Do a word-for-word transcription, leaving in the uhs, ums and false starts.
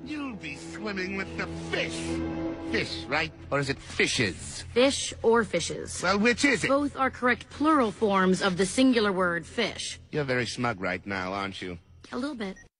You'll be swimming with the fish. Fish, right? Or is it fishes? Fish or fishes. Well, which is it? Both are correct plural forms of the singular word fish. You're very smug right now, aren't you? A little bit.